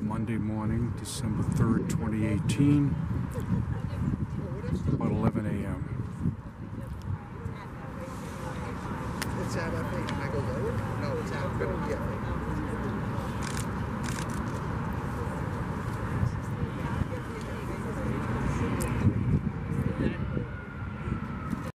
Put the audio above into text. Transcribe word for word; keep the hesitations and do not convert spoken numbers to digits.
Monday morning, December third, twenty eighteen, about eleven A M What's that? I think I go lower? No, it's out. Yeah.